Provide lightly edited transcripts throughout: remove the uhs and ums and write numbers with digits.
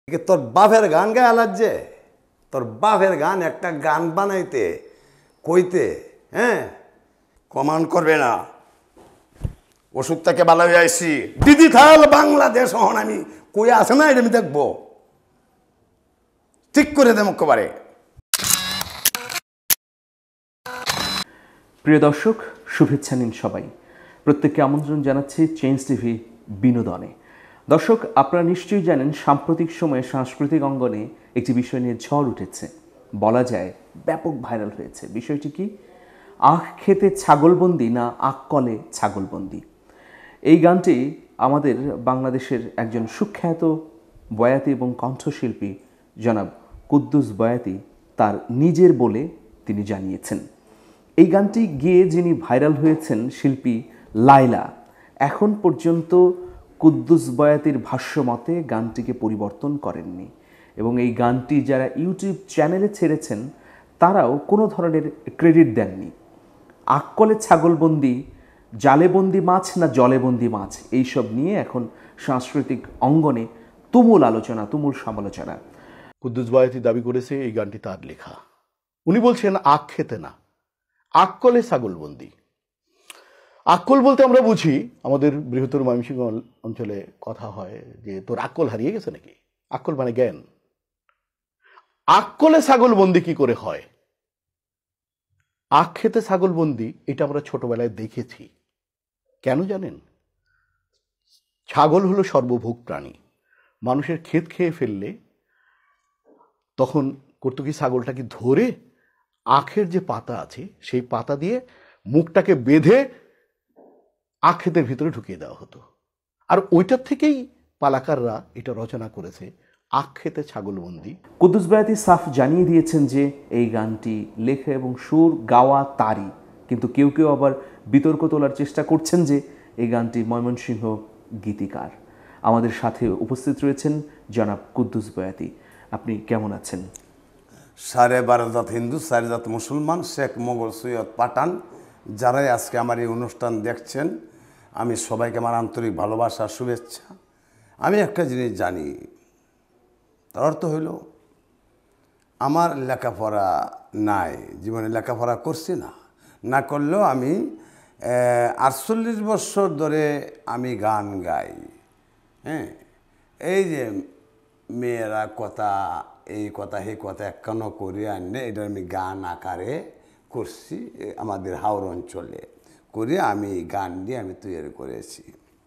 তোর বাপের গান গায়ে লাগছে, তোর বাপের গান একটা গান বানাইতে কইতে, হ্যাঁ কমান্ড করবে না। ওষুধ থেকে ভালো হয়ে আইসি দিদি থাল বাংলাদেশ হন আমি কই আছে না এটা আমি দেখবো, ঠিক করে দেব একেবারে। প্রিয় দর্শক, শুভেচ্ছা নিন সবাই। প্রত্যেককে আমন্ত্রণ জানাচ্ছি চেঞ্জ টিভি বিনোদনে। দর্শক, আপনারা নিশ্চয়ই জানেন সাম্প্রতিক সময়ে সাংস্কৃতিক অঙ্গনে একটি বিষয় নিয়ে ঝড় উঠেছে, বলা যায় ব্যাপক ভাইরাল হয়েছে। বিষয়টি কি? আখ খেতে ছাগলবন্দি না আখ কলে ছাগলবন্দি। এই গানটি আমাদের বাংলাদেশের একজন সুখ্যাত বয়াতি এবং কণ্ঠশিল্পী জনাব কুদ্দুস বয়াতি তার নিজের বলে তিনি জানিয়েছেন। এই গানটি গেয়ে যিনি ভাইরাল হয়েছেন শিল্পী লায়লা, এখন পর্যন্ত কুদ্দুস বয়াতির ভাষ্যমতে গানটিকে পরিবর্তন করেননি এবং এই গানটি যারা ইউটিউব চ্যানেলে ছেড়েছেন তারাও কোনো ধরনের ক্রেডিট দেননি। আক্কলে ছাগলবন্দি, জালেবন্দি মাছ না জলেবন্দি মাছ, এইসব নিয়ে এখন সাংস্কৃতিক অঙ্গনে তুমুল আলোচনা, তুমুল সমালোচনা। কুদ্দুস বয়াতি দাবি করেছে এই গানটি তার লেখা। উনি বলছেন আখ খেতে না, আক্কলে ছাগলবন্দি। আক্কল বলতে আমরা বুঝি, আমাদের বৃহত্তর ময়মনসিংহ অঞ্চলে কথা হয় যে তোর আক্কল হারিয়ে গেছে নাকি। আক্কল মানে জ্ঞান। আক্কলে ছাগলবন্দি কি করে হয়? আখ খেতে ছাগলবন্দি এটা আমরা ছোটবেলায় দেখেছি। কেন জানেন? ছাগল হলো সর্বভোগ প্রাণী। মানুষের ক্ষেত খেয়ে ফেললে তখন করতো কি, ছাগলটাকে ধরে আখের যে পাতা আছে সেই পাতা দিয়ে মুখটাকে বেঁধে আখ ক্ষেতের ভিতরে ঢুকিয়ে দেওয়া হতো। আর ওইটার থেকেই পালাকাররা এটা রচনা করেছে, আখ খেতে ছাগলবন্দি। কুদ্দুস বয়াতি সাফ জানিয়ে দিয়েছেন যে এই গানটি লেখা এবং সুর গাওয়া তারই, কিন্তু কেউ কেউ আবার বিতর্ক তোলার চেষ্টা করছেন যে এই গানটি ময়মনসিংহ গীতিকার। আমাদের সাথে উপস্থিত রয়েছেন জনাব কুদ্দুস বয়াতি। আপনি কেমন আছেন? 12.5 জাত হিন্দু, 4 জাত মুসলমান, শেখ মোগল সৈয়দ পাঠান, যারাই আজকে আমার এই অনুষ্ঠান দেখছেন, আমি সবাইকে আমার আন্তরিক ভালোবাসা, শুভেচ্ছা। আমি একটা জিনিস জানি, তার অর্থ হইল আমার লেখাপড়া নাই, জীবনে লেখাপড়া করছি না, না করলেও আমি 48 বছর ধরে আমি গান গাই। হ্যাঁ, এই যে মেয়েরা কথা, এই কথা সেই কথা একখানো করে আনলে এটা আমি গান আকারে করছি আমাদের হাওড় অঞ্চলে করে আমি গান দিয়ে আমি তৈরি করেছি।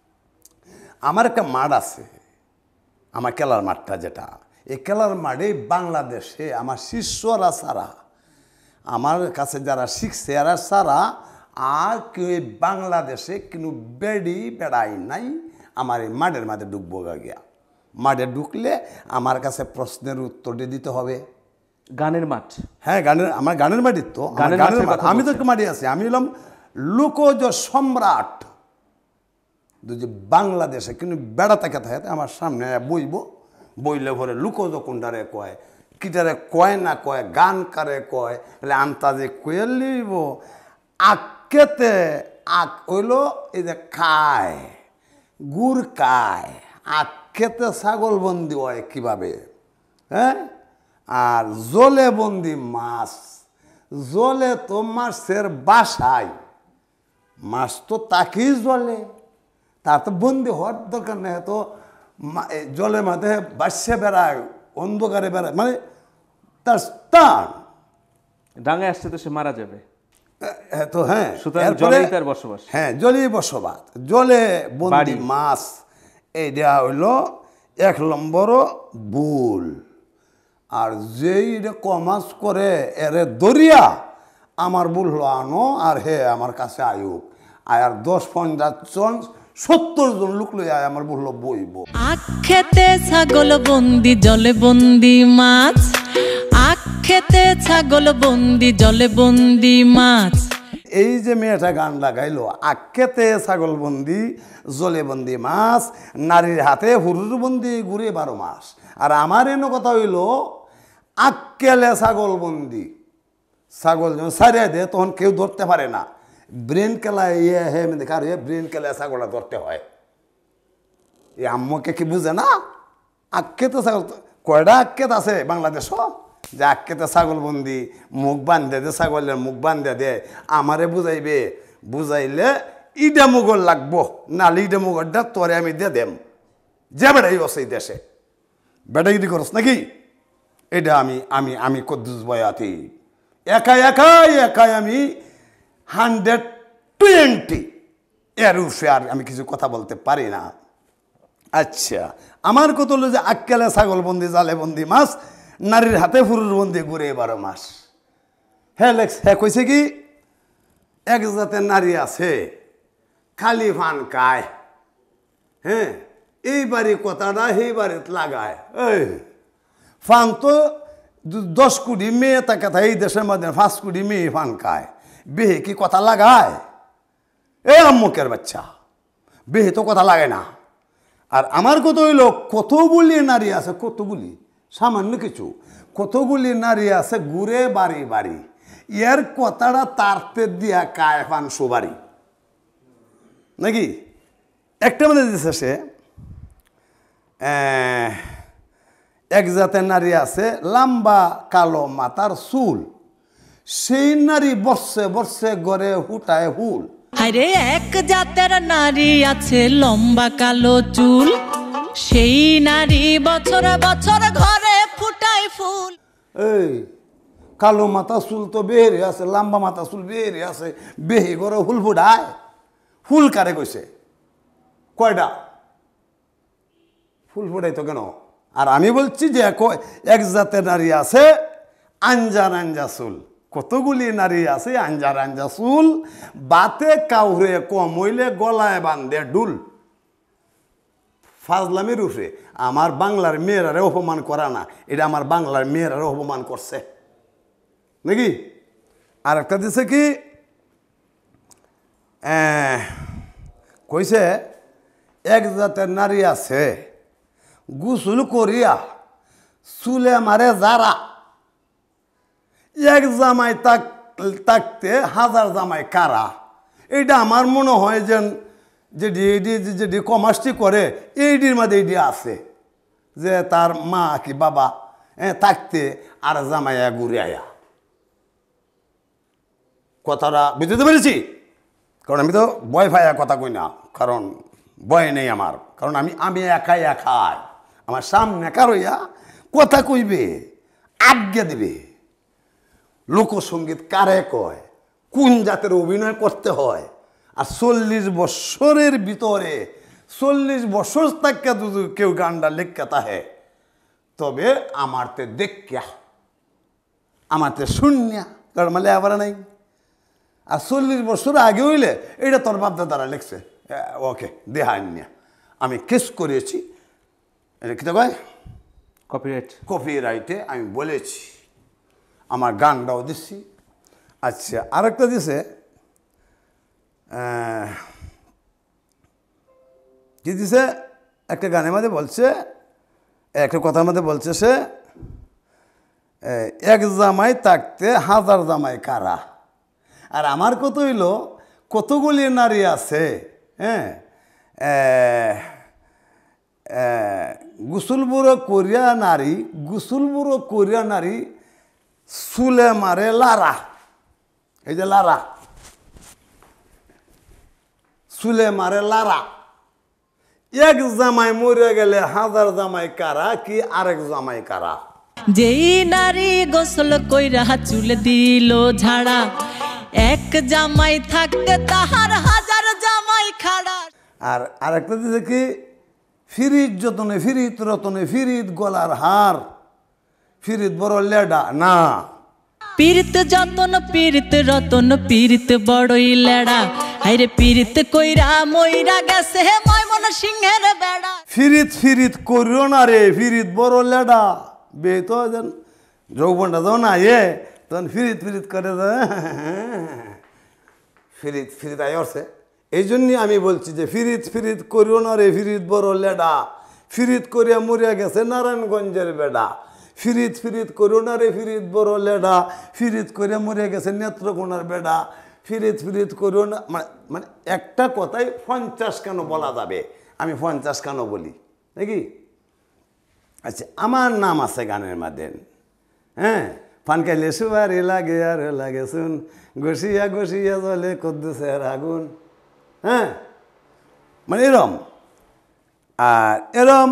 আমার একটা মাঠ আছে, আমার খেলার মাঠটা, যেটা এই খেলার মাঠে বাংলাদেশে আমার শিষ্যরা ছাড়া, আমার কাছে যারা শিখছে এরা ছাড়া আর কেউ বাংলাদেশে কিন্তু বেড়াই নাই আমার এই মাঠের মাঝে ডুববো গিয়া। মাঠে ঢুকলে আমার কাছে প্রশ্নের উত্তরটি দিতে হবে। গানের মাঠ? হ্যাঁ, আমার গানের মাঠই তো, গানের মাঠ। আমি তো একটু মাঠে আছি, আমি হলাম লোকজ সম্রাট। যে বাংলাদেশে কিন্তু বেড়া থাকে থাকে আমার সামনে বইব, বইলে ভরে লোকজ কোনটারে কয়, কিটারে কয় না কয়, গান কারে কয়, বলে আন্তাজে কয়ে লিব। আখেতে আখ হইল এই যে খায়, গুড় খায়, আখ খেতে ছাগলবন্দি হয় কিভাবে? হ্যাঁ, আর জলে বন্দি মাছ, জলে তো মাছের বাসায়, মাছ তো তাকেই জলে, তার তো বন্দি হওয়ার দরকার নেই, তো জলের মাঝে বাসে বেড়ায়, অন্ধকারে বেড়ায়, মানে তার স্থান ডাঙায় আসতে তো সে মারা যাবে। তো হ্যাঁ, জলেই তার বসবাস। হ্যাঁ, জলেই বসবাস, জলে বন্দি মাছ। এইটা হইল 1 নম্বর ভুল। আর যেই কমাস করে এরে দরিয়া আমার ভুল হলো আনো, আর হে আমার কাছে আয়ুক আর 10-15 জন 70 জন লোক লই আয় আমার ভুল বইব। আখ খেতে ছাগল বন্দি, জলে বন্দি মাছ, আখ খেতে ছাগল বন্দি, জলে বন্দি মাছ। এই যে মেয়েটা গান লাগাইলো, আখেতে ছাগলবন্দি, জলে বন্দি মাছ, নারীর হাতে হুরুরবন্দি, ঘুরে 12 মাস। আর আমার এনে কথা হইল আক্কেলে ছাগলবন্দি, ছাগল যখন সারিয়ে দেয় তখন কেউ ধরতে পারে না। ব্রেন কেলায় হে দেখার ব্রেন কেলায় ছাগলটা ধরতে হয়। এই আম্মকে কি বুঝে না? আখ্যাত ছাগল কয়টা আখ্যাত আছে বাংলাদেশ যে আখ্যাতে ছাগলবন্দি মুখ বান্ধে দে ছাগলের মুখ বান্ধে দে আমারে বুঝাইবে বুঝাইলে ইডা মুগল লাগবো নালে ইডা মুগলটা তোরে আমি দিয়ে দেম যে বেড়াই আছে এই দেশে বেটাগিরি করস নাকি এটা আমি আমি আমি কদ্দুস বয়াতি একাই একাই একাই আমি 120 এর উঠে আর আমি কিছু কথা বলতে পারি না। আচ্ছা আমার কত হলো যে আক্কেলে ছাগলবন্দি জালেবন্দি মাছ নারীর হাতে ফুরুর বন্দি ঘুরে 12 মাস। হ্যাঁ লেক্স হ্যাঁ কইছে কি এক জাতের নারী আছে খালি ফান খায়, হ্যাঁ এইবারে কথাটা সেইবারে লাগায় এই ফান তো 10 কোটি মেয়ে তাকে এই দেশের মধ্যে 5 কোটি মেয়ে ফান খায়, বেহে কি কথা লাগায়? এ আম্মুকের বাচ্চা বেহে তো কথা লাগে না। আর আমার কত হইল কতগুলি নারী আছে, কতগুলি সামান্য কিছু কতগুলি নারী আছে ঘুরে বাড়ি বাড়ি এর কথাটা তারতে দিয়া কায় ফান সুবারি নাকি। একটা মধ্যে দিচ্ছে সে এক জাতের নারী আছে লম্বা কালো মাথার চুল, সেই নারী বর্ষে বর্ষে গড়ে হুটায় হুল। আরে এক জাতের নারী আছে লম্বা কালো চুল, সেই নারী বছর বছর ঘরে ফুটায় ফুল। এই কালো মাথা চুল তো বেহেরে আছে, লম্বা মাথা চুল বেহেরে আছে, বেহে গড়ে হুল ফুটায়। ফুল কারে কইছে? কয়টা ফুল ফুটাই তো কেন? আর আমি বলছি যে এক জাতের নারী আছে আঞ্জার আঞ্জা চুল, কতগুলি নারী আছে আঞ্জার আঞ্জা চুল, বাতে কাউরে কম হইলে গলায় বান্ধে ডুল। ফাজলামির উঠে আমার বাংলার মেয়েরারে অপমান করা না, এটা আমার বাংলার মেয়েরারে অপমান করছে নাকি। আর একটা দিছে কি কইছে এক জাতের নারী আছে গোসল করিয়া চুলে মারে যারা, এক জামাই তাকতে 1000 জামাই কারা। এইটা আমার মনে হয় যেন যেটি কমার্সটি করে এইটির মধ্যে এইটি আছে যে তার মা কি বাবা থাকতে আর জামাইয়া ঘুরে আয়া। কথাটা বুঝতে পেরেছি? কারণ আমি তো ভয় ফায়া কথা কই না, কারণ ভয় নেই আমার, কারণ আমি একাই একাই আমার সামনে কারইয়া কথা কইবে আজ্ঞা দিবে। লোকসঙ্গীত কারে কয়, কোন জাতের অভিনয় করতে হয়। আর 40 বৎসরের ভিতরে 40 বৎসর তাকে যদি কেউ গানটা লেখা তাহে তবে আমারতে দেখা আমারতে শুনিয়া কারণ মানে আবার নাই। আর 40 বছর আগে হইলে এটা তোর বাপদাদারা লিখছে ওকে দেহা নিয়া আমি কেস করেছি, এটা কী কয় কপিরাইট, কপিরাইটে আমি বলেছি, আমার গানটাও দিচ্ছি। আচ্ছা আরেকটা দিছে কি দিছে একটা গানের মধ্যে বলছে, একটা কথার মধ্যে বলছে সে এক জামাই থাকতে 1000 জামাই কারা। আর আমার কত হইল কতগুলি নারী আছে হ্যাঁ গোসল বুড়ো করিয়া নারী, গোসল বুড়ো করিয়া নারী চুলে মারে লারা। এই যে লারা চুলে মারে লারা, এক জামাই মরে গেলে 1000 জামাই কারা কি আরেক জামাই কারা। যেই নারী গোসল কইরা চুল দিল ঝাড়া, এক জামাই থাকতে তাহার 1000 জামাই খাড়া। আর আরেকটা দিছে কি ফিরিত যতনে ফিরিত রতনে ফিরিত গলার হার, ফিরিত বড় লেডা না। পীড়িত যতন পীড়িত রতন পীড়িত বড়ই লেড়া, হাইরে পীড়িত কইরা মইরা গেছে ময়মন সিংহের বেড়া। ফিরিত ফিরিত করিও না রে ফিরিত বড় লেডা, বে তো যেন যৌবনটা যাও না তখন ফিরিত ফিরিত করে ফিরিত ফিরিত আই অর্থে। এই জন্যই আমি বলছি যে ফিরিত ফিরিত করিও না রে ফিরিত বড় লেডা, ফিরিত করিয়া মরিয়া গেছে নারায়ণগঞ্জের বেড়া। ফিরিত ফিরিত করিও না রে ফিরিত বড় লেডা, ফিরিত করিয়া মরিয়া গেছে নেত্রকোনার বেড়া। ফিরিত ফিরিত করিও না মানে একটা কথাই 50 কেন বলা যাবে, আমি 50 কেন বলি নাকি। আচ্ছা, আমার নাম আছে গানের মধ্যে, হ্যাঁ, পান খাইলে সুবারি লাগে আর লাগে শুন, ঘষিয়া ঘষিয়া জলে কদ্দুসের আগুন, হ্যাঁ, মানে এরম। আর এরম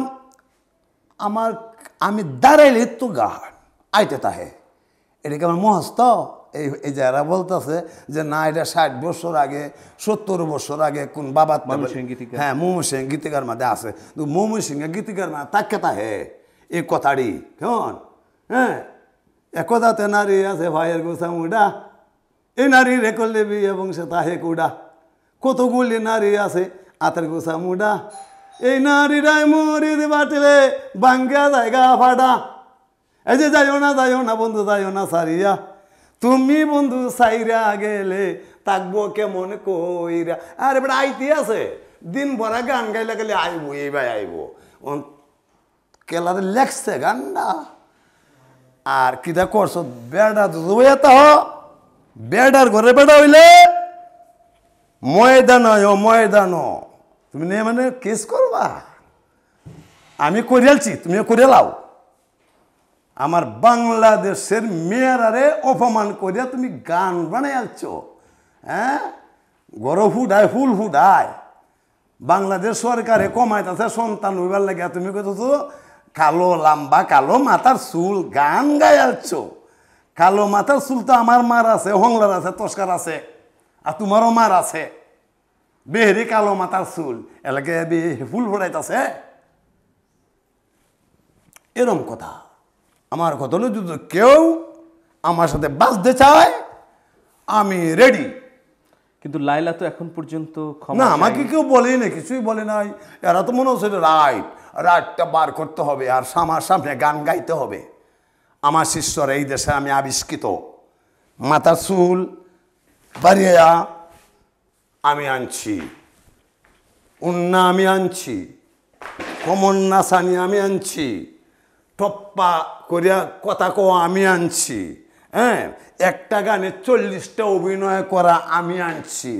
আমি দাঁড়াইলে তো গান আইতে তাহে, এটাকে আমার মহস্ত। এই যারা বলতেছে যে না এটা 60 বছর আগে 70 বছর আগে কোন বাবা, হ্যাঁ, ময়মনসিংহ গীতিকার মধ্যে আছে, ময়মনসিংহ গীতিকার মানে তাকে তাহে এই কথাটি কেমন, হ্যাঁ, একদাতে নারী আছে ভাইয়ের গোসা মুডা, এই নারী রে করলে বিয়ে এবং সে তাহে কুডা, কতগুলি নারী আছে আতের গোসা মুডা, এই নারীরাই মরিদ বাটিলে বাঙ্গা জায়গা ফাটা, এই যে যাইও না বন্ধু যাইও না সারিয়া, তুমি বন্ধু সাইরা গেলে থাকবো কেমন কইরা। আর এবার আইতে আছে দিন ভরা গান গাইলে গেলে আইবো, এই ভাই আইবো, কেলারে লেখছে গানটা। আর কিটা করছো বেড়া তো বেড়ার ঘরে বেড়া হইলে ময়দান ময়দান, তুমি নিয়ে মানে কেস করবা, আমি করিয়ালছি তুমিও করে লাও। আমার বাংলাদেশের মেয়েরারে অপমান করিয়া তুমি গান বানাই আলছো, হ্যাঁ, গরু ফুডায় ফুল ফুডায়, বাংলাদেশ সরকারে কমাইতেছে সন্তান হইবার লাগে, তুমি কইতেছো কালো লাম্বা কালো মাথার চুল গান গাই আলছো। কালো মাথার চুল তো আমার মার আছে, হংলার আছে, তস্কার আছে, আর তোমারও মার আছে, বেহেরি কালো মাথার চুল এলাকে ফুল ফুটাইতেছে, এরম কথা। আমার কথা হলো যদি কেউ আমার সাথে বাঁচতে চায় আমি রেডি। কিন্তু লাইলা তো এখন পর্যন্ত না, আমাকে কেউ বলেই না, কিছুই বলে নাই। এরা তো মনে হচ্ছে রাইটটা বার করতে হবে আর আমার সামনে গান গাইতে হবে। আমার শিষ্যরা এই দেশে আমি আবিষ্কৃত, মাথার চুল বাড়িয়ে আমি আনছি, উন্না আমি আনছি, কমন নাসানি আমি আনছি, টপ্পা করিয়া কথা কওয়া আমি আনছি, হ্যাঁ, একটা গানে 40টা অভিনয় করা আমি আনছি।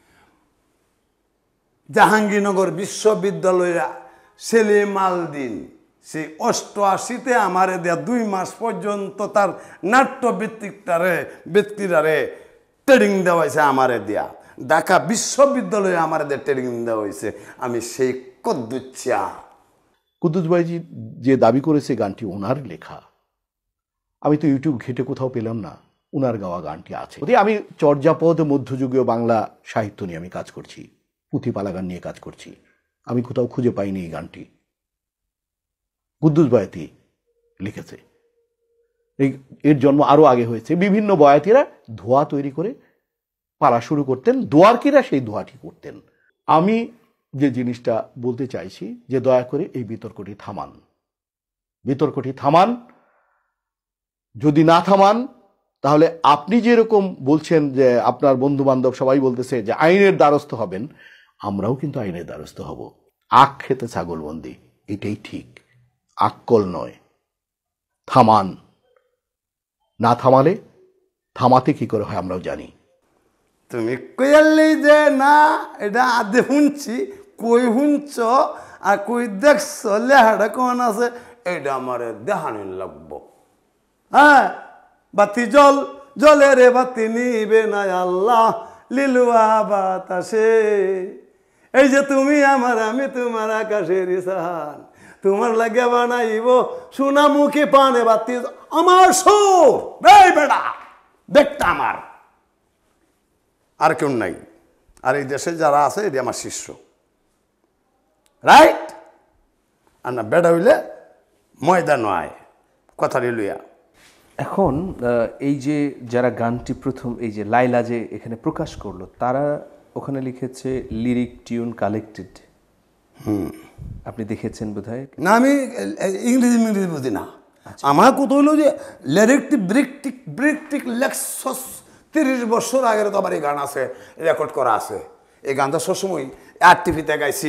জাহাঙ্গীরনগর বিশ্ববিদ্যালয়ে সেলিম আলদিন সেই 88-তে আমারে দেয়া 2 মাস পর্যন্ত তার নাট্য ব্যক্তিরারে ট্রেনিং দেওয়া হয়েছে, আমারে দেয়া ঢাকা বিশ্ববিদ্যালয়ে আমারে দেয়া ট্রেনিং দেওয়া হয়েছে। আমি সেই কদ্দুচ্ছা। কুদ্দুস ভাইজি যে দাবি করেছে গানটি ওনার লেখা, আমি তো ইউটিউব ঘেটে কোথাও পেলাম না ওনার গাওয়া গানটি আছে। আমি চর্যাপদ মধ্যযুগীয় বাংলা সাহিত্য নিয়ে আমি কাজ করছি, পুঁথিপালা গান নিয়ে কাজ করছি, আমি কোথাও খুঁজে পাইনি এই গানটি। কুদ্দুস বয়াতি লিখেছে। এর জন্ম আরো আগে হয়েছে। বিভিন্ন বয়াতিরা ধোয়া তৈরি করে পালা শুরু করতেন, দোয়ারকিরা সেই ধোয়াটি করতেন। আমি যে জিনিসটা বলতে চাইছি যে দয়া করে এই বিতর্কটি থামান, বিতর্কটি থামান। যদি না থামান তাহলে আপনি যেরকম বলছেন যে আপনার বন্ধু বান্ধব সবাই বলতেছে যে আইনের দ্বারস্থ হবেন, আমরাও কিন্তু আইনের দ্বারস্থ হব। আখ খেতে ছাগলবন্দি, এটাই ঠিক, আক্কল নয়। থামান, না থামালে থামাতে কি করে হয় আমরাও জানি। তুমি কইয়ালি যে না এটা আদে শুনছি, কই শুনছ আর কই দেখছ, লেহাটা কোন আছে এটা আমার দেখানি লাগবো। হ্যাঁ, বাতি জলে রে বাতি নিবে না আল্লাহ লিলুয়া বাতাসে, এই যে তুমি আমার আমি তোমার আকাশের ইসান, তোমার লাগে বানাইব সোনামুখী পানে বাতি আমার সুর, এই বেটা দেখটা আমার, আর কেউ নাই। আর এই দেশে যারা আছে এটি আমার শিষ্য, রাইট। আর না বেটা হইলে ময়দা নয়, কথাটি লইয়া। এখন এই যে যারা গানটি প্রথম এই যে লাইলা যে এখানে প্রকাশ করলো, তারা ওখানে লিখেছে লিরিক টিউন কালেক্টেড। আপনি দেখেছেন বোধহয়? না, আমি ইংরেজি বুঝি না। আমার কথা হইলো যে লিরিকটি ব্রিকটিক লেক্সস 30 বছর আগের তো আমার এই গান আছে, রেকর্ড করা আছে। এই গানটা সবসময় আর টিভিতে গাইছি,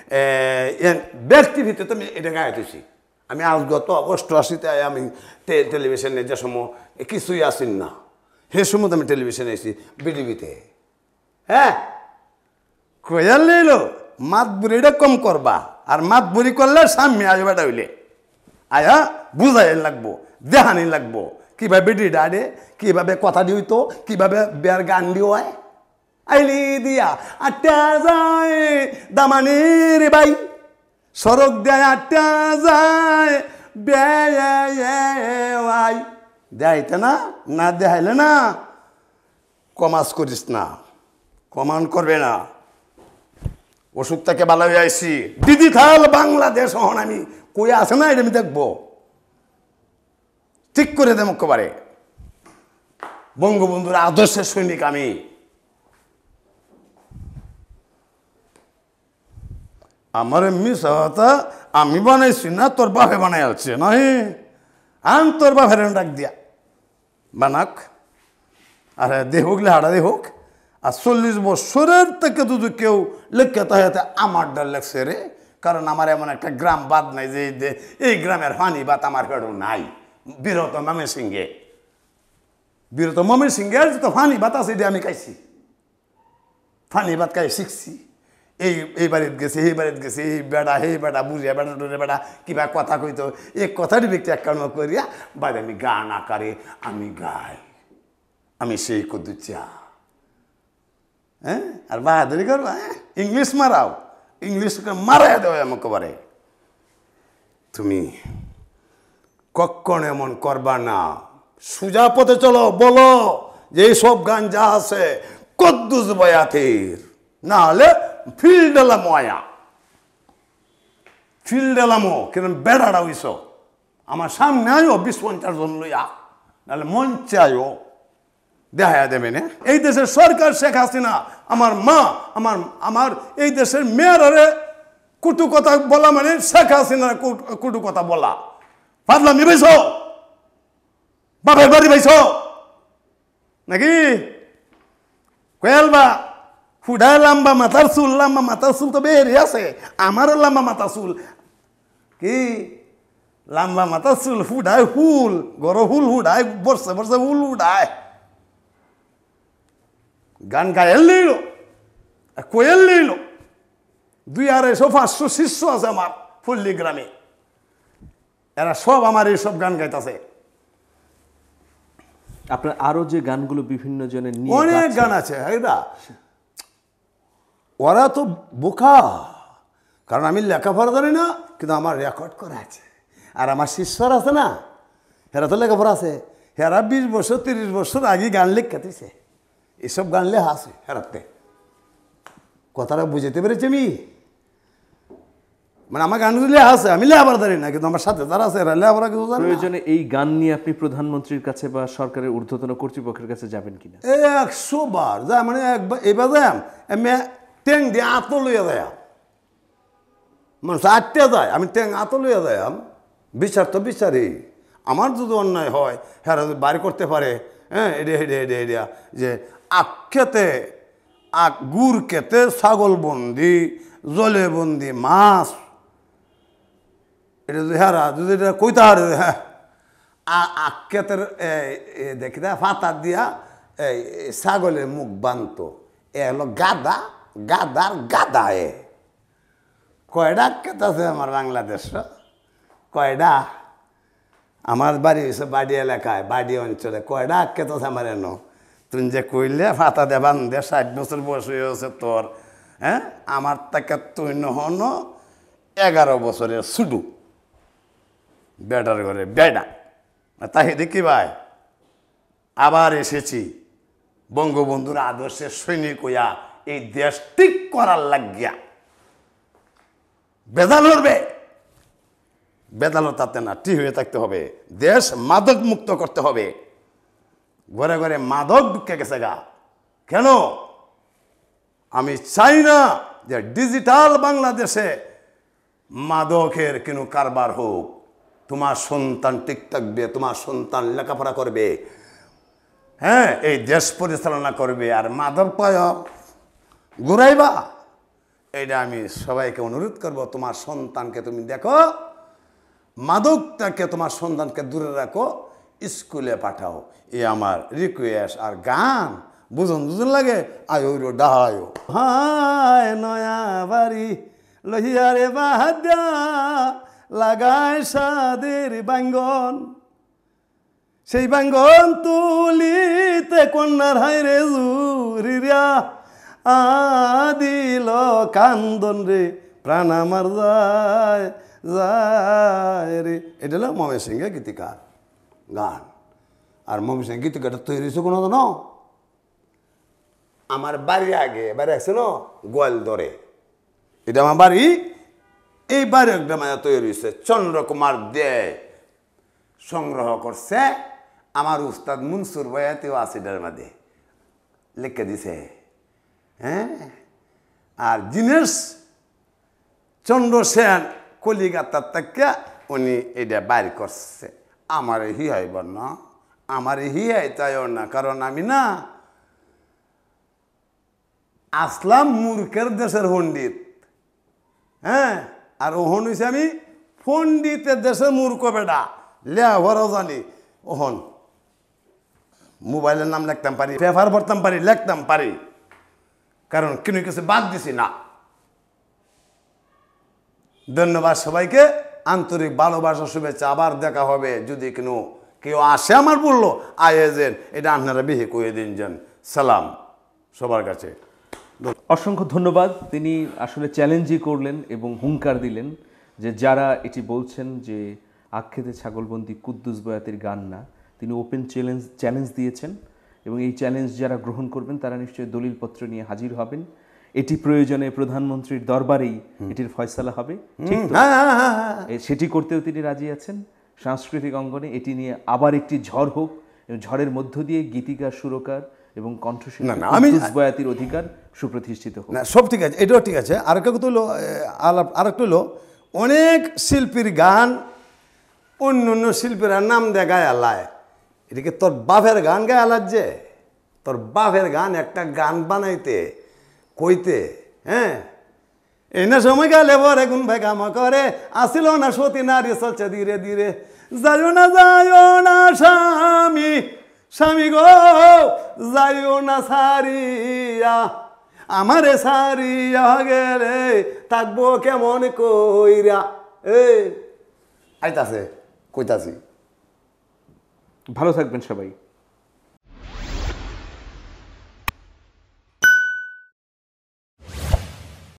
বেস্ট টিভিতে তো আমি এটা গাইতেছি। আমি আজ গত 88-তে আমি টেলিভিশনে যে সময় কিছুই আসিন না, সে সময় আমি টেলিভিশনে এসেছি বিটিভিতে। হ্যাঁ, কয়াল নিল মাত বুড়িটা কম করবা, আর মাত বুড়ি করলে সামনে আসবে হইলে আয়া বুঝাই লাগবো, দেহানি লাগবো কিভাবে ডিডাডে, কিভাবে কথা দিইতো, কিভাবে বের গান দিওয়। আইলি দিয়া আটটা যায় দামানি রে ভাই, সড়ক দেয় আটটা যায় বেয়াই। দেখাইতে না, না দেখাইলে না কমাস করিস না, কমান করবে না। ওষুধ থেকে ভালো হয়ে আইসি, ডিজিটাল বাংলাদেশ হন আমি কই আছে না, এটা আমি দেখবো, ঠিক করে দেব একেবারে। বঙ্গবন্ধুর আদর্শের সৈনিক আমি। আমার মিস হতা আমি বানাইছি না, তোর বাপে বানাই আসছে নয়, আন তোর বাপের ডাক দিয়া বানাক। আর দেহ হোকলে হাড়া দেহ হোক। আর 40 বছরের থেকে যদি কেউ লেখে তাহলে আমার ডর লাগছে রে, কারণ আমার এমন একটা গ্রাম বাদ নাই যে এই গ্রামের পানি বাত আমার হেড়ো নাই। বিরত ময়মনসিংহে, বিরত ময়মনসিংহের তো ফানি ভাত আছে, এটা আমি খাইছি, ফানি ভাত খাই শিখছি। এই বাড়িতে গেছে, এই বাড়িতে গেছে, এই বেড়া হে বেড়া বুঝিয়া বেড়া ডোরে বেড়া কিবা কথা কইতো, এই কথাটি ব্যক্তি এক কারণ করিয়া বাড়ি আমি গান আকারে আমি গাই, আমি সেই কদুচা। হ্যাঁ, আর বাহাদুরি করবো, হ্যাঁ ইংলিশ মারাও, ইংলিশ মারাই দেওয়া আমাকে বারে। তুমি কখন এমন করবা না, সুজা পথে চলো, বলো যে এইসব গান যা আছে কদ্দুস বয়াতের, না হলে ফিল্ড এলামো আয়া, ফিল্ড এলামো কিরম বেড়াটা হইস আমার সামনে আয়ো 20-50 জন লইয়া, নাহলে মঞ্চে আয়ো, দেখা দেবে না। এই দেশের সরকার শেখ হাসিনা আমার মা, আমার এই দেশের মেয়রে কুটু কথা বলা মানে শেখ হাসিনার কুটু কথা বলা। পাতলামি পাইছ, বাপের বাড়ি পাইছ নাকি? কয়েলবা ফুডায় লাম্বা মাথার চুল, লাম্বা মাথার চুল তো বেরিয়ে আছে, আমারও লাম্বা মাথা চুল, কি লাম্বা মাথার চুল ফুডায় ফুল, গরো ফুল ফুডায়, বর্ষে বর্ষে ফুল ফুডায়। গান গায়েল নিল, কোয়েল নিল, 200-500 শিষ্য আছে আমার পল্লী গ্রামে, এরা সব আমার এইসব গান গাইতেছে। আপনার আরো যে গানগুলো বিভিন্ন জনের নিয়ে অনেক গান আছে, ওরা তো বোকা, কারণ আমি লেখাপড়া জানি না, কিন্তু আমার রেকর্ড করা আছে। আর আমার শিষ্যরা আছে না, হেরা তো লেখাপড়া আছে, হেরা 20 বছর 30 বছর আগে গান লেখাতেছে, এসব গান লেখা আছে হেরাতে। কথাটা বুঝতে পেরেছি আমি, মানে আমার গানগুলো লেখা আছে, আমি লেখাপড়া জানি না, কিন্তু আমার সাথে যারা আছে এরা লেখাপড়া কিছু জানে না। প্রয়োজনে এই গান নিয়ে আপনি প্রধানমন্ত্রীর কাছে বা সরকারের ঊর্ধ্বতন কর্তৃপক্ষের কাছে যাবেন কিনা? 100 বার যায়, মানে একবার এবার যাম আমি ট্যাং দিয়ে আতো লইয়া যায়, মানুষ 8টে যায়, আমি ট্যাং আতো লইয়া যায়, বিচার তো বিচারি। আমার যদি অন্যায় হয় হ্যাঁ যদি বাড়ি করতে পারে, হ্যাঁ এডিয়া যে আখ খেতে আখ গুড় খেতে ছাগল বন্দি, জলে বন্দি মাছ, এটা যদি হ্যাঁ যদি এটা কইতে হারে, হ্যাঁ আখ খেতের দেখি দা ফাতার দিয়া এই ছাগলের মুখ বানত, এ হলো গাদা, গাদার গাদা। কয়টা খেতে আছে আমার বাংলাদেশ, কয়টা? আমার বাড়ি হয়েছে বাড়ি এলাকায়, বাড়ি অঞ্চলে, কয়টা খেতে আছে আমার এনো? তুই যে কইলে ফাতা দে বান্ধে 60 বছর বয়স হয়েছে তোর, হ্যাঁ আমার তাকে তুই নহন 11 বছরের ছুটু বেটার ঘরে বেডা। তাই দেখি ভাই আবার এসেছি বঙ্গবন্ধুর আদর্শের সৈনিক হইয়া এই দেশ ঠিক করার লাগিয়া। বেদাল করবে, বেদালও তাতে না, ঠিক হয়ে থাকতে হবে, দেশ মাদক মুক্ত করতে হবে। ঘরে ঘরে মাদক ঢুকে গেছে গা, কেন? আমি চাই না যে ডিজিটাল বাংলাদেশে মাদকের কোনো কারবার হোক। তোমার সন্তান ঠিক থাকবে, তোমার সন্তান লেখাপড়া করবে, হ্যাঁ এই দেশ পরিচালনা করবে, আর মাদক পায় ঘুরাইবা। এটা আমি সবাইকে অনুরোধ করব, তোমার সন্তানকে তুমি দেখো, মাদকটাকে তোমার সন্তানকে দূরে রাখো, স্কুলে পাঠাও, এ আমার রিকোয়েস্ট। আর গান বুঝুন বুঝুন লাগে, আয়ো ডাহায়ো হায় নয়া বাড়ি লহিয়ারে বাহাদা লাগায় সাদের বাঙ্গন, সেই বাঙ্গন তুলিতে কন্যার হাইরে জুরিয়া আদিল কান্দন রে প্রাণ আমার যায় যায় রে। এটা হলো ময়মনসিংহ সিংহে গীতিকার গান। আর ময়মনসিংহ সিংহে গীতিকারটা তৈরি হয়েছে কোনো জানো? আমার বাড়ির আগে বাড়ি আছে না গোয়াল ধরে, এটা আমার বাড়ি, এই বাড়ি একটা মানে তৈরি হয়েছে চন্দ্রকুমার দে সংগ্রহ করছে। আমার উস্তাদ মনসুর ভাইয়াতেও আশিটার মধ্যে লিখে দিছে। হ্যাঁ, আর জিনেস চন্দ্র সেন কলিকাতার থেকে উনি এটা বাইর করছে। আমার হিয়াইব না, আমার হিয়াই তাইও না, কারণ আমি না আসলাম মূর্খের দেশের পণ্ডিত। হ্যাঁ, আর ওহন হয়েছে আমি পণ্ডিতের দেশের মূর্খ বেটা, লেখাপড়াও জানি। ওহন মোবাইলের নাম লিখতাম পারি, পেপার পড়তাম পারি, লিখতাম পারি, কারণ কোনো কিছু বাদ দিছি না। ধন্যবাদ সবাইকে, আন্তরিক ভালোবাসা, শুভেচ্ছা। আবার দেখা হবে। যদি কেউ আসে আমার বললো আয়োজন, এটা আপনারা বিহে কয়ে দিন যান। সালাম সবার কাছে। অসংখ্য ধন্যবাদ। তিনি আসলে চ্যালেঞ্জই করলেন এবং হুঙ্কার দিলেন যে যারা এটি বলছেন যে আখ্যাতে ছাগলবন্দি কুদ্দুস বয়াতির গান না, তিনি ওপেন চ্যালেঞ্জ দিয়েছেন এবং এই চ্যালেঞ্জ যারা গ্রহণ করবেন তারা নিশ্চয়ই দলিলপত্র নিয়ে হাজির হবেন। এটি প্রয়োজনে প্রধানমন্ত্রীর দরবারেই এটির ফয়সালা হবে, ঠিক তো? সেটি করতেও তিনি রাজি আছেন। সাংস্কৃতিক অঙ্গনে এটি নিয়ে আবার একটি ঝড় হোক এবং ঝড়ের মধ্য দিয়ে গীতিকার, সুরকার এবং কণ্ঠশিল্পী কুদ্দুস বয়াতির অধিকার সুপ্রতিষ্ঠিত হোক। না, সব ঠিক আছে, এটাও ঠিক আছে। আরেকটা কথা হলো, আরেকটা হলো, অনেক শিল্পীর গান অন্য অন্য শিল্পীরা নাম দেয় গায়ে আলায়। এটাকে তোর বাপের গান গায়ে আলার, যে তোর বাপের গান একটা গান বানাইতে কইতে, হ্যাঁ, এই না সময় গেলে বরে গুন ভাই কামা করে, আসিল না সতী নারী চলছে ধীরে ধীরে, যাইও না স্বামী, স্বামী গো যাইও না সারিয়া, আমারে সারিয়া গেলে থাকবো কেমন কইরা। এই আইতাছে, কইতাছি। ভালো থাকবেন সবাই।